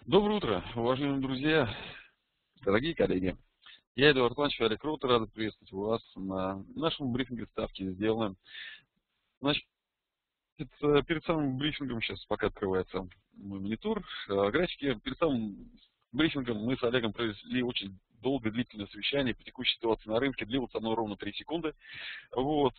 Доброе утро, уважаемые друзья, дорогие коллеги. Я Эдуард Иванович, Олег Рот, рад приветствовать вас на нашем брифинге «Ставки сделаны». Значит, перед самым брифингом, сейчас пока открывается мой монитор, графики, перед самым брифингом мы с Олегом провели очень долгое, длительное совещание по текущей ситуации на рынке, длилось оно ровно 3 секунды. Вот,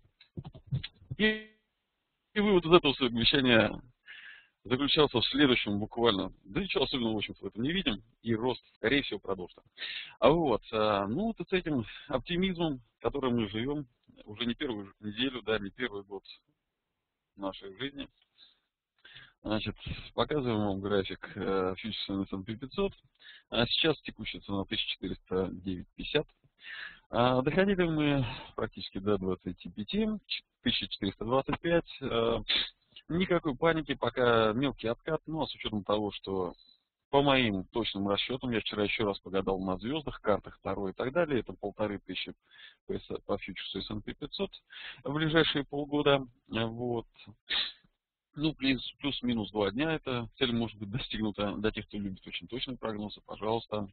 и вывод из этого совещания заключался в следующем буквально. Да ничего особенного, в общем-то, в этом не видим, и рост, скорее всего, продолжится. Ну вот с этим оптимизмом, которым мы живем уже не первую неделю, да, не первый год нашей жизни. Значит, показываем вам график фьючерса на S&P 500. Сейчас текущая цена 1409.50. Доходили мы практически до 25, 1425. Никакой паники, пока мелкий откат, ну а с учетом того, что по моим точным расчетам, я вчера еще раз погадал на звездах, картах Таро и так далее, это 1500 по фьючерсу S&P 500 в ближайшие полгода. Вот. Ну, плюс-минус 2 дня эта цель может быть достигнута. Для тех, кто любит очень точные прогнозы, пожалуйста.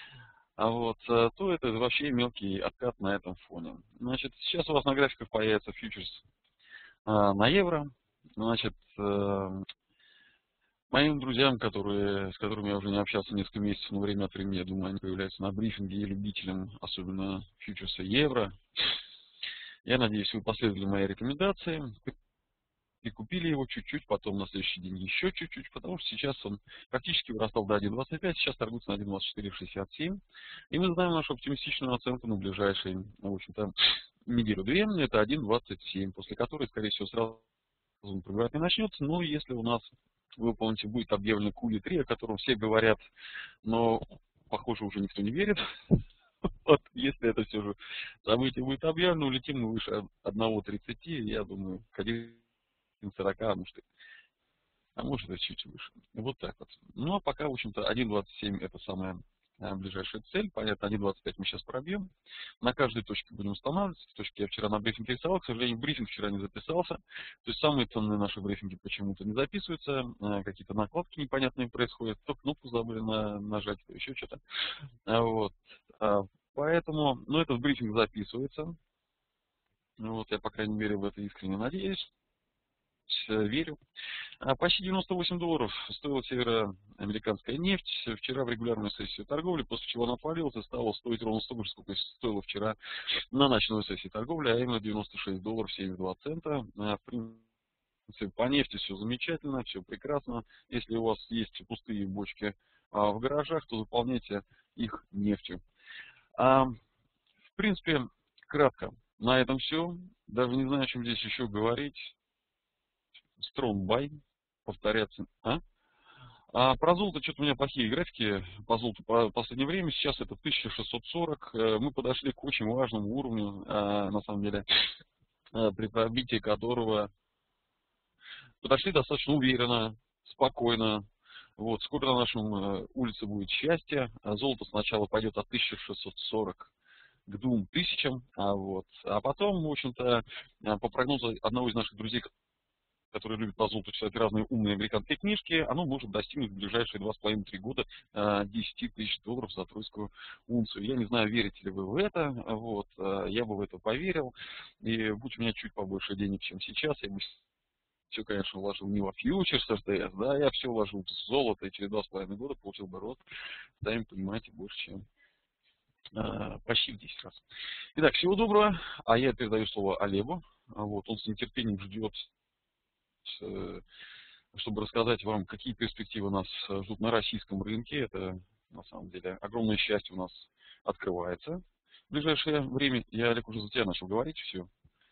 То это вообще мелкий откат на этом фоне. Значит, сейчас у вас на графиках появится фьючерс на евро. Значит, моим друзьям, с которыми я уже не общался несколько месяцев, но время от времени, я думаю, они появляются на брифинге, и любителям, особенно фьючерса евро. Я надеюсь, вы последовали моей рекомендации и купили его чуть-чуть, потом на следующий день еще чуть-чуть, потому что сейчас он практически вырастал до 1.25, сейчас торгуется на 1.2467. И мы знаем нашу оптимистичную оценку на ближайшие, в общем-то, неделю-две, это 1.27, после которой, скорее всего, сразу пробивать не начнется. Но если у нас, вы помните, будет объявлено QE3, о котором все говорят, но, похоже, уже никто не верит. Вот, если это все же событие будет объявлено, улетим мы выше 1.30, я думаю, к 1.40, а может это чуть выше. Вот так вот. Ну, а пока, в общем-то, 1.27 это самая ближайшая цель. Понятно, 1.25 мы сейчас пробьем. На каждой точке будем устанавливаться. Точки я вчера на брифинге рисовал. К сожалению, брифинг вчера не записался. То есть самые ценные наши брифинги почему-то не записываются. Какие-то накладки непонятные происходят. То кнопку забыли нажать, то еще что-то. Вот. Поэтому, ну, этот брифинг записывается. Вот, я, по крайней мере, в это искренне надеюсь. Верю. Почти $98 стоила североамериканская нефть вчера в регулярную сессию торговли, после чего она отвалилась и стала стоить ровно столько же, сколько стоила вчера на ночной сессии торговли, а именно $96.72. В принципе, по нефти все замечательно, все прекрасно. Если у вас есть пустые бочки в гаражах, то заполняйте их нефтью. В принципе, кратко. На этом все. Даже не знаю, о чем здесь еще говорить. Strong buy, повторяться. Про золото что-то у меня плохие графики по золоту по последнее время. Сейчас это 1640. Мы подошли к очень важному уровню, на самом деле, при пробитии которого подошли достаточно уверенно, спокойно. Вот, скоро на нашем улице будет счастье. Золото сначала пойдет от 1640 к 2000, а потом, в общем-то, по прогнозу одного из наших друзей, который любит по золоту читать разные умные американские книжки, оно может достигнуть в ближайшие 2,5-3 года $10 тысяч за тройскую унцию. Я не знаю, верите ли вы в это, я бы в это поверил, и будь у меня чуть побольше денег, чем сейчас, я бы все, конечно, вложил не во фьючерс РТС, да, я все вложил в золото, и через 2,5 года получил бы рост, сами понимаете, больше, чем почти в 10 раз. Итак, всего доброго, а я передаю слово Олегу, он с нетерпением ждет, чтобы рассказать вам, какие перспективы нас ждут на российском рынке. Это, на самом деле, огромное счастье у нас открывается в ближайшее время. Я, Олег, уже за тебя начал говорить, все.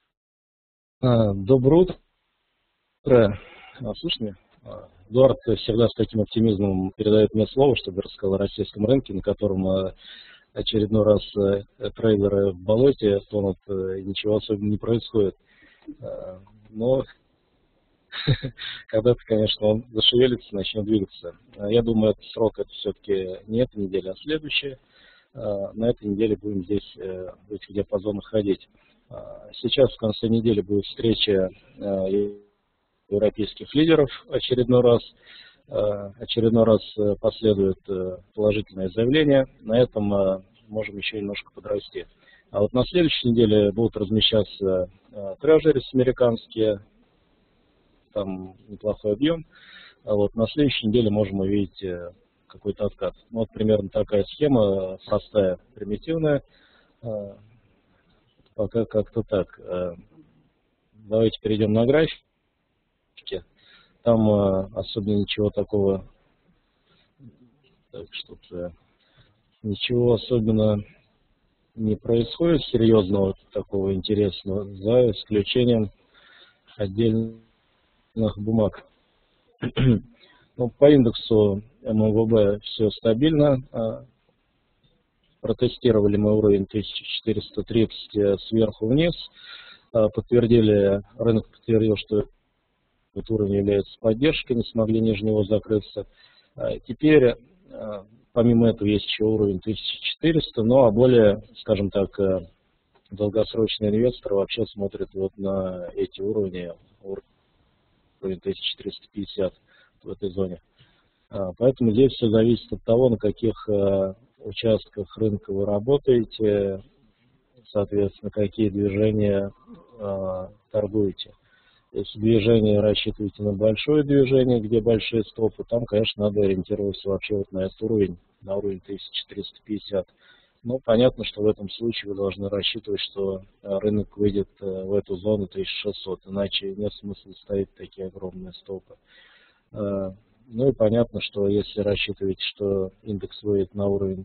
Доброе утро. Слышно меня? Эдуард всегда с таким оптимизмом передает мне слово, чтобы рассказал о российском рынке, на котором очередной раз трейдеры в болоте тонут, и ничего особенного не происходит. Но когда-то, конечно, он зашевелится, начнет двигаться. Я думаю, этот срок это все-таки не эта неделя, а следующая. На этой неделе будем здесь в этих диапазонах ходить. Сейчас в конце недели будет встреча европейских лидеров очередной раз. очередной раз последует положительное заявление. На этом можем еще немножко подрасти. А вот на следующей неделе будут размещаться трежерис американские, там неплохой объем. А вот на следующей неделе можем увидеть какой-то откат. Вот примерно такая схема, простая, примитивная. Пока как-то так. Давайте перейдем на графики. Там особенно ничего такого, так, что-то, ничего особенно не происходит серьезного, такого интересного, за исключением отдельных бумаг. Ну, по индексу МВБ все стабильно. Протестировали мы уровень 1430 сверху вниз. Рынок подтвердил, что этот уровень является поддержкой, не смогли ниже него закрыться. Теперь, помимо этого, есть еще уровень 1400, ну а более, скажем так, долгосрочные инвесторы вообще смотрят вот на эти уровни, уровень 1450 в этой зоне. Поэтому здесь все зависит от того, на каких участках рынка вы работаете, соответственно, какие движения торгуете. Если движение рассчитываете на большое движение, где большие стопы, там, конечно, надо ориентироваться вообще вот на этот уровень, на уровень 1450. Но понятно, что в этом случае вы должны рассчитывать, что рынок выйдет в эту зону 1600, иначе нет смысла ставить такие огромные стопы. Ну и понятно, что если рассчитываете, что индекс выйдет на уровень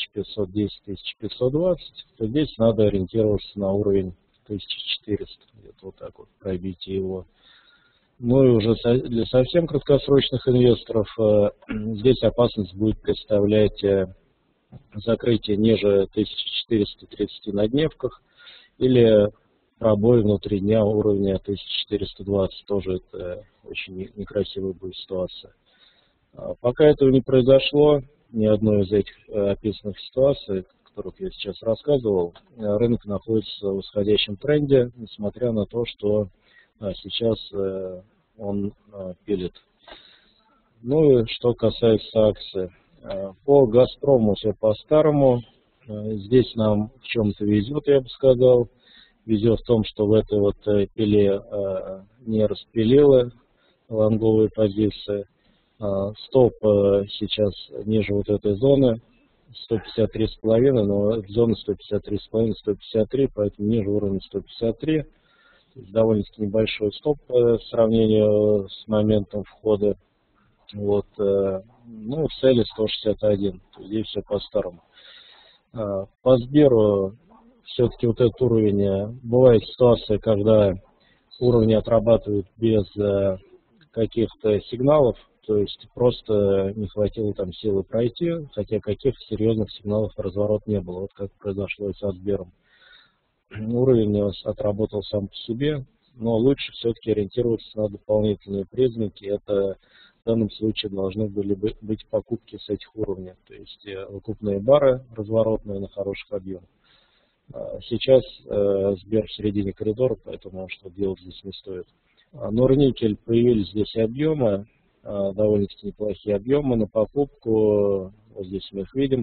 1510-1520, то здесь надо ориентироваться на уровень 1400, где-то вот так вот пробить его. Ну и уже для совсем краткосрочных инвесторов здесь опасность будет представлять закрытие ниже 1430 на дневках или пробой внутри дня уровня 1420. Тоже это очень некрасивая будет ситуация. Пока этого не произошло, ни одной из этих описанных ситуаций, о которых я сейчас рассказывал, рынок находится в восходящем тренде, несмотря на то, что сейчас он пилит. Ну и что касается акций. По «Газпрому» все по-старому. Здесь нам в чем-то везет, я бы сказал. Везет в том, что в этой вот пиле не распилило лонговые позиции. Стоп сейчас ниже вот этой зоны 153,5, но зона 153,5-153, поэтому ниже уровня 153. Довольно-таки небольшой стоп по сравнению с моментом входа. Вот, ну, цели 161. Здесь все по-старому. По Сберу все-таки вот этот уровень, бывает ситуация, когда уровни отрабатывают без каких-то сигналов, то есть просто не хватило там силы пройти, хотя каких-то серьезных сигналов разворот не было, вот как произошло и со Сбером. Уровень отработал сам по себе, но лучше все-таки ориентироваться на дополнительные признаки. Это в данном случае должны были быть покупки с этих уровней, то есть выкупные бары разворотные на хороших объемах. Сейчас Сбер в середине коридора, поэтому что делать здесь не стоит. Норникель, появились здесь объемы, довольно-таки неплохие объемы на покупку, вот здесь мы их видим,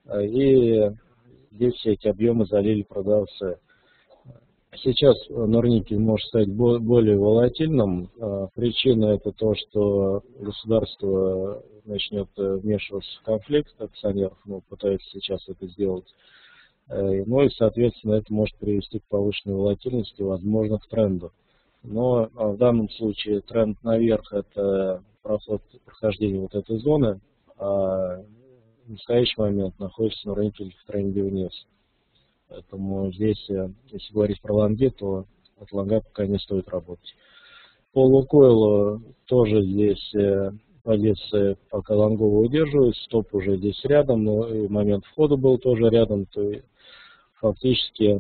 и здесь все эти объемы залили продавцы. Сейчас Норникель может стать более волатильным. Причина это то, что государство начнет вмешиваться в конфликт акционеров, пытается сейчас это сделать. Ну и, соответственно, это может привести к повышенной волатильности, возможно, к тренду. Но в данном случае тренд наверх – это прохождение вот этой зоны, а в настоящий момент находится Норникель в тренде вниз. Поэтому здесь, если говорить про лонги, то от лонга пока не стоит работать. По Лукойлу тоже здесь позиции пока лонговые удерживаются, стоп уже здесь рядом, но и момент входа был тоже рядом, то есть фактически,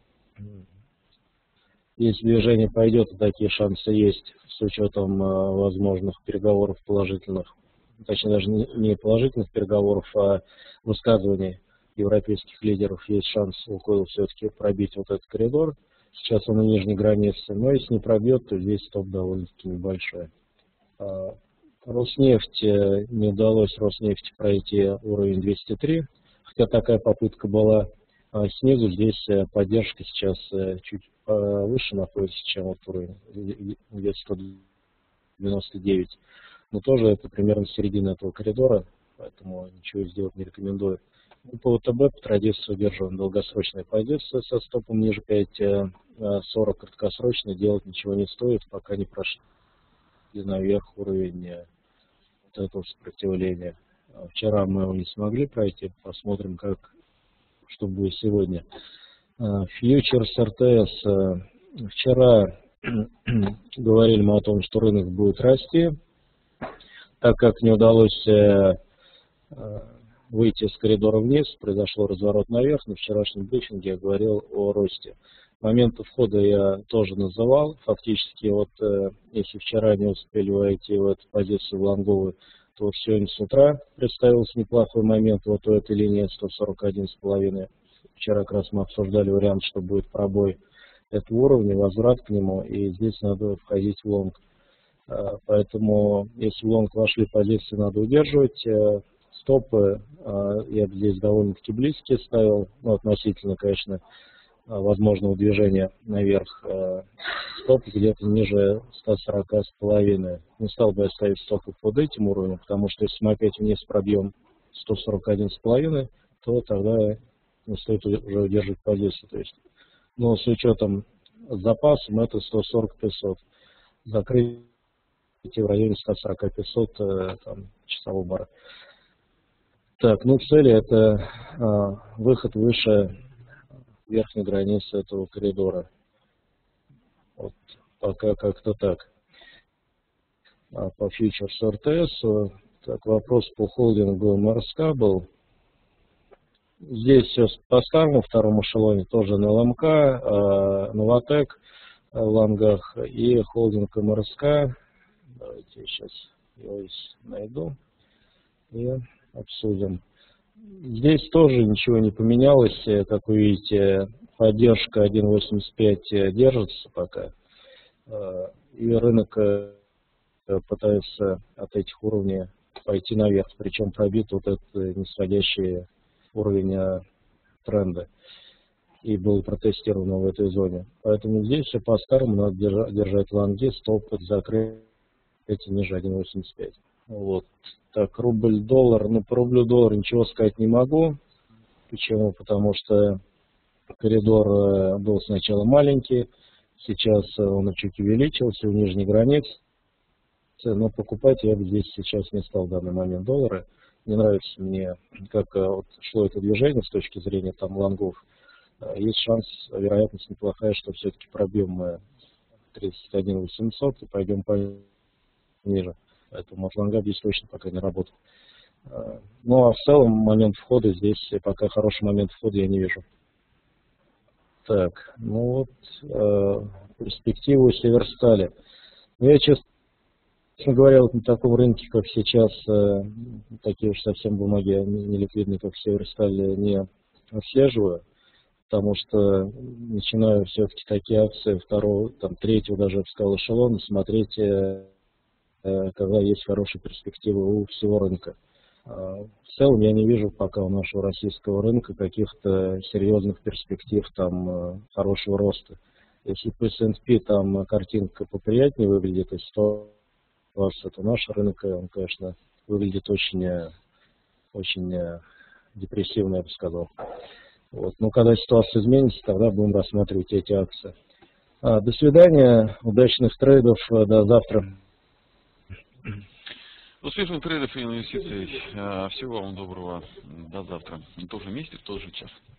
если движение пойдет, то такие шансы есть с учетом возможных переговоров положительных, точнее даже не положительных переговоров, а высказываний европейских лидеров. Есть шанс Лукойл все-таки пробить вот этот коридор. Сейчас он на нижней границе, но если не пробьет, то здесь стоп довольно-таки небольшой. По Роснефть, не удалось Роснефти пройти уровень 203, хотя такая попытка была. А снизу здесь поддержка сейчас чуть выше находится, чем вот уровень, где-то 199. Но тоже это примерно середина этого коридора, поэтому ничего сделать не рекомендую. По ВТБ по традиции удерживаем долгосрочная позиция со стопом ниже 5.40, краткосрочно делать ничего не стоит, пока не прошли наверх уровень вот этого сопротивления. Вчера мы его не смогли пройти, посмотрим, что будет сегодня. Фьючерс РТС. Вчера говорили мы о том, что рынок будет расти, так как не удалось выйти из коридора вниз, произошел разворот наверх. На вчерашнем брифинге я говорил о росте. Моменты входа я тоже называл. Фактически, вот если вчера не успели войти в эту позицию в лонговую, то вот сегодня с утра представился неплохой момент вот у этой линии 141,5. Вчера как раз мы обсуждали вариант, что будет пробой этого уровня, возврат к нему, и здесь надо входить в лонг. Поэтому, если в лонг вошли, позиции надо удерживать. Стопы я здесь довольно-таки близкие ставил, ну, относительно, конечно, возможного движения наверх. Стоп где-то ниже 140,5. Не стал бы я ставить стопы под этим уровнем, потому что если мы опять вниз пробьем 141,5, то тогда не стоит уже удерживать позицию. То есть, но с учетом запасом это 140-500. Закрытие в районе 140-500 часового бара. Так, ну цели это выход выше верхней границы этого коридора. Вот пока как-то так. По фьючерс РТС, так, вопрос по холдингу МРСК был. Здесь все по старому второму эшелоне, тоже на ЛМК, Новотек в лонгах и холдинг МРСК. Давайте я сейчас его найду и обсудим. Здесь тоже ничего не поменялось. Как вы видите, поддержка 1.85 держится пока. И рынок пытается от этих уровней пойти наверх. Причем пробит вот этот нисходящий уровень тренда. И был протестирован в этой зоне. Поэтому здесь все по-старому надо держать лонги, стоп закрыть ниже 1.85. Вот. Так, рубль-доллар. Ну, по рублю-доллар ничего сказать не могу. Почему? Потому что коридор был сначала маленький, сейчас он чуть увеличился в нижней границе. Но покупать я бы здесь сейчас не стал в данный момент доллары. Не нравится мне, как вот шло это движение с точки зрения там лонгов. Есть шанс, вероятность неплохая, что все-таки пробьем мы 31 800 и пойдем пониже. Поэтому от лонга здесь точно пока не работает. Ну а в целом момент входа здесь пока хороший момент входа я не вижу. Так, ну вот перспективу Северстали. Я, честно говоря, вот на таком рынке, как сейчас, такие уж совсем бумаги неликвидные, как Северсталь, не отслеживаю, потому что начинаю все-таки такие акции второго, там, третьего даже, я бы сказал, эшелона смотреть, когда есть хорошие перспективы у всего рынка. В целом я не вижу пока у нашего российского рынка каких-то серьезных перспектив там хорошего роста. Если по S&P там картинка поприятнее выглядит, и то наш рынок, он, конечно, выглядит очень депрессивно, я бы сказал. Вот. Но когда ситуация изменится, тогда будем рассматривать эти акции. До свидания, удачных трейдов, до завтра. Успешных трейдов и инвестиций. Всего вам доброго. До завтра. В том же месте, в тот же час.